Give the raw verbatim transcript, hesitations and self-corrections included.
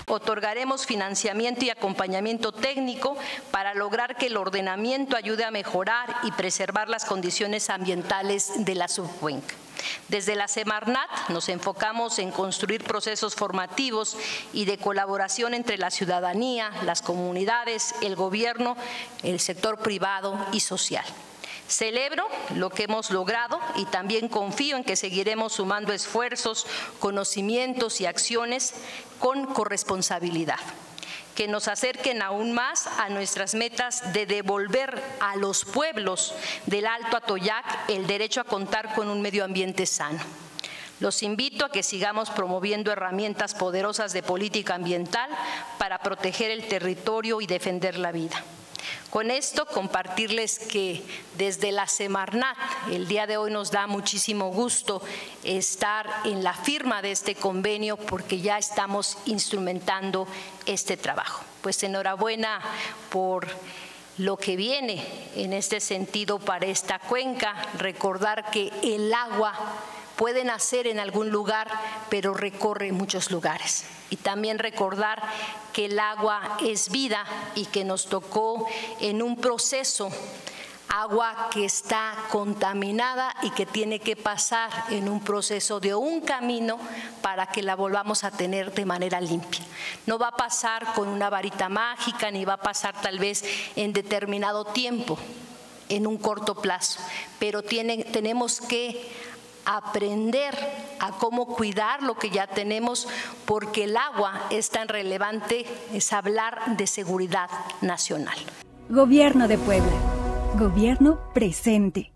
Otorgaremos financiamiento y acompañamiento técnico para lograr que el ordenamiento ayude a mejorar y preservar las condiciones ambientales de la subcuenca. Desde la Semarnat nos enfocamos en construir procesos formativos y de colaboración entre la ciudadanía, las comunidades, el gobierno, el sector privado y social. Celebro lo que hemos logrado y también confío en que seguiremos sumando esfuerzos, conocimientos y acciones con corresponsabilidad, que nos acerquen aún más a nuestras metas de devolver a los pueblos del Alto Atoyac el derecho a contar con un medio ambiente sano. Los invito a que sigamos promoviendo herramientas poderosas de política ambiental para proteger el territorio y defender la vida. Con esto, compartirles que desde la Semarnat, el día de hoy nos da muchísimo gusto estar en la firma de este convenio porque ya estamos instrumentando este trabajo. Pues enhorabuena por lo que viene en este sentido para esta cuenca. Recordar que el agua puede nacer en algún lugar, pero recorre muchos lugares. Y también recordar que el agua es vida y que nos tocó en un proceso agua que está contaminada y que tiene que pasar en un proceso de un camino para que la volvamos a tener de manera limpia. No va a pasar con una varita mágica, ni va a pasar tal vez en determinado tiempo, en un corto plazo, pero tiene, tenemos que aprender a cómo cuidar lo que ya tenemos, porque el agua es tan relevante, es hablar de seguridad nacional. Gobierno de Puebla. Gobierno presente.